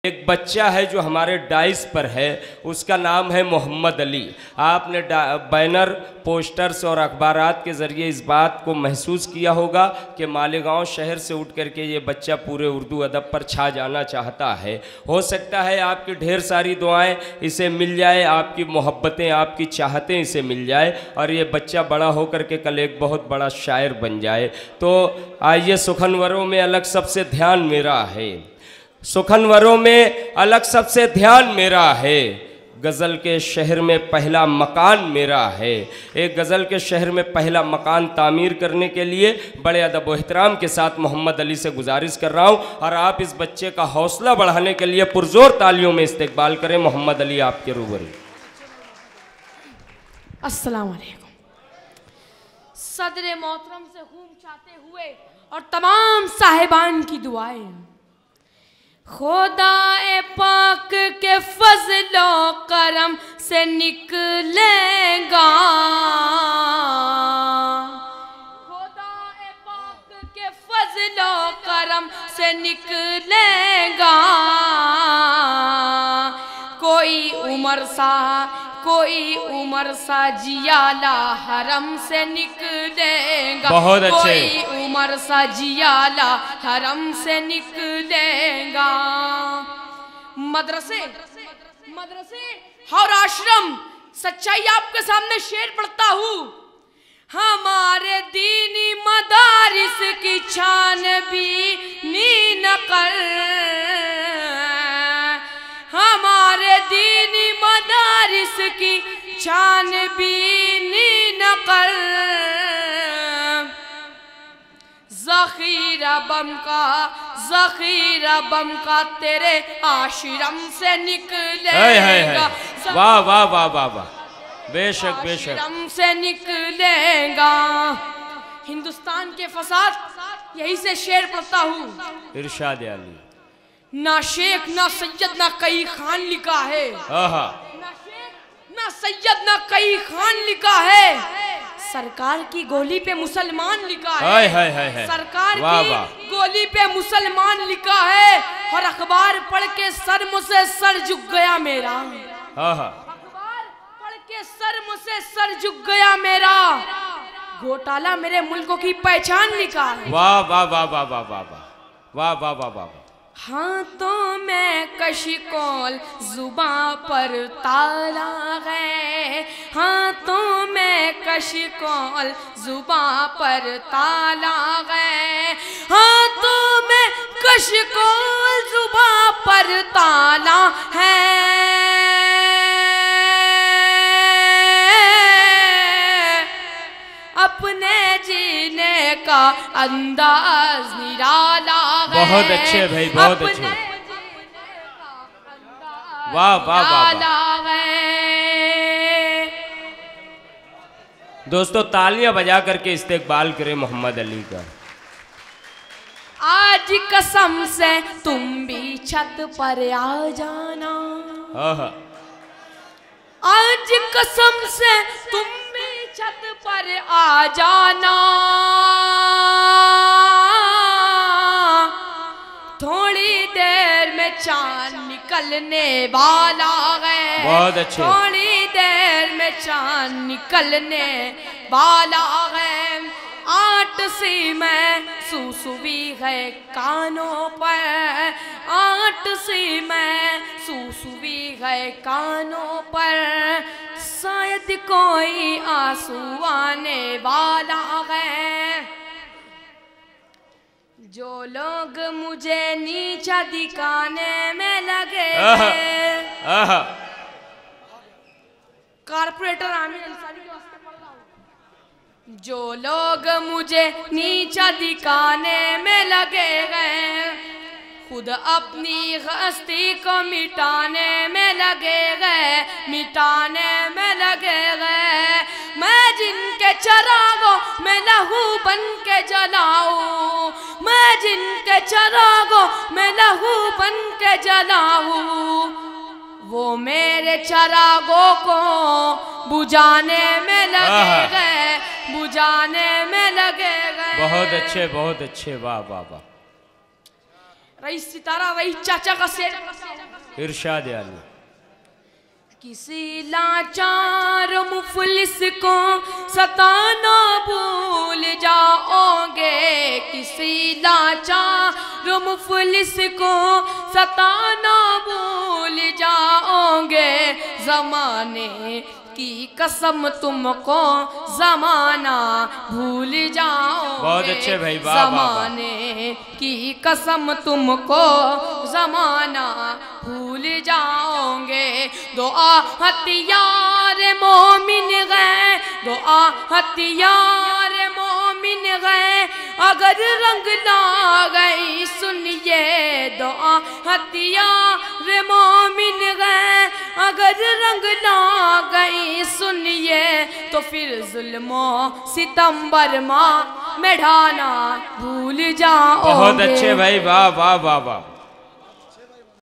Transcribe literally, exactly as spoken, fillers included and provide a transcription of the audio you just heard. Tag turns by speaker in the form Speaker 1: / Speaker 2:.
Speaker 1: एक बच्चा है जो हमारे डाइस पर है, उसका नाम है मोहम्मद अली। आपने बैनर, पोस्टर्स और अखबारात के ज़रिए इस बात को महसूस किया होगा कि मालेगांव शहर से उठ करके ये बच्चा पूरे उर्दू अदब पर छा जाना चाहता है। हो सकता है आपकी ढेर सारी दुआएं इसे मिल जाए, आपकी मोहब्बतें, आपकी चाहतें इसे मिल जाए और ये बच्चा बड़ा होकर के कल एक बहुत बड़ा शायर बन जाए। तो आइए, सुखनवरों में अलग सबसे ध्यान मेरा है, सुखनवरों में अलग सबसे ध्यान मेरा है, गज़ल के शहर में पहला मकान मेरा है। एक गज़ल के शहर में पहला मकान तामीर करने के लिए बड़े अदब व एहतराम के साथ मोहम्मद अली से गुजारिश कर रहा हूँ और आप इस बच्चे का हौसला बढ़ाने के लिए पुरजोर तालियों में इस्तकबाल करें। मोहम्मद अली आपके रूबरू।
Speaker 2: अस्सलाम वालेकुम। सदर मोहतरम से खूम चाहते हुए और तमाम साहिबान की दुआएं, खुदाए पाक के फजलो करम से निकलेगा, खुदाए पाक के फजलो करम से निकलेगा। कोई उमर सा कोई उमर सा जियाला हरम से निकलेगा,
Speaker 1: बहुत अच्छे।
Speaker 2: कोई उमर सा जियाला हरम से निकलेगा। मदरसे मदरसे और आश्रम, सच्चाई आपके सामने शेर पढ़ता हूँ। हमारे दीनी मदारिस की छानबीनी न कर, हमारे दीनी मदारिस की छानबीनी न कर। ज़ख़ीरा बम का ज़ख़ीरा बम का तेरे आश्रम से निकलेगा।
Speaker 1: वाह वाह वाह वाह वाह, बेशक बेशक,
Speaker 2: आश्रम से निकलेगा। हिंदुस्तान के फसाद, यही से शेर पढ़ता हूँ।
Speaker 1: इरशाद अली।
Speaker 2: ना शेख ना सैयद ना कई खान लिखा है,
Speaker 1: आहा,
Speaker 2: ना शेख ना सैयद ना कई खान लिखा है, सरकार की गोली पे मुसलमान लिखा है।
Speaker 1: हाय हाय हाय हाय,
Speaker 2: सरकार
Speaker 1: वाह
Speaker 2: की
Speaker 1: वाह,
Speaker 2: गोली पे मुसलमान लिखा है और अखबार पढ़ के सर मुझसे सर झुक गया मेरा।
Speaker 1: आहा,
Speaker 2: अखबार पढ़ के सर मुझसे सर झुक गया मेरा। घोटाला मेरे मुल्कों की पहचान लिखा है।
Speaker 1: वाह वाह वाह वाह वाह वाह वाह वाह वाह वाह।
Speaker 2: हाथों में कशिकोल जुबां पर ताला है, हाथों में कशिकोल जुबां पर ताला है, हाथों में कशिकोल जुबां पर ताला है। अपने जीने का अंदाज निराला है।
Speaker 1: बहुत अच्छे भाई, बहुत अच्छे, वाह वाह वाह। दोस्तों तालियां बजा करके इस्तेकबाल करें मोहम्मद अली का।
Speaker 2: आज कसम से तुम भी छत पर आ जाना, आज कसम से तुम भी छत पर आ जाना। थोड़ी देर में चांद निकलने वाला है,
Speaker 1: बहुत अच्छे,
Speaker 2: थोड़ी देर में चांद निकलने वाला है। आठ सी में सुसुवी है कानों पर, आठ सी में सुसुवी है कानों पर, शायद कोई आंसू आने वाला है। जो लोग मुझे नीचा दिखाने में लगे हैं, कारपोरेटर आमिर अंसारी के वास्ते पढ़ रहा हूँ। जो लोग मुझे नीचा दिखाने में लगे गए, खुद अपनी हस्ती को मिटाने में लगे गए, मिटाने में लगे गए। मैं जिनके चिरागों में लहू बन के जलाऊं, मैं जिनके चिरागों में लहू बन के जलाऊं, वो मेरे चिरागों को बुझाने में लगे गए, बुझाने में लगे गए।
Speaker 1: बहुत अच्छे, बहुत अच्छे, वाह वाह वाह।
Speaker 2: रईस सितारा रईस चाचा का शेर।
Speaker 1: इरशाद आली।
Speaker 2: किसी लाचार मुफलिस को सताना भूल जाओगे, किसी लाचार मुफलिस को सताना भूल जाओगे, ज़माने की कसम तुमको ज़माना भूल जाओगे।
Speaker 1: बहुत अच्छे भाई, वाह वाह वाह।
Speaker 2: ज़माने की कसम तुमको ज़माना भूल जाओगे। दो आ हथियार मोमिन गए, दो आ हथियार मोमिन गए, अगर रंग ना गई सुनिए, दो आ हथियार मोमिन गए, अगर रंग ना गई सुनिए, तो फिर जुल्मो सितंबर माँ में ढाना भूल जाओगे।
Speaker 1: बहुत अच्छे भाई, वाह वाह वाह वाह।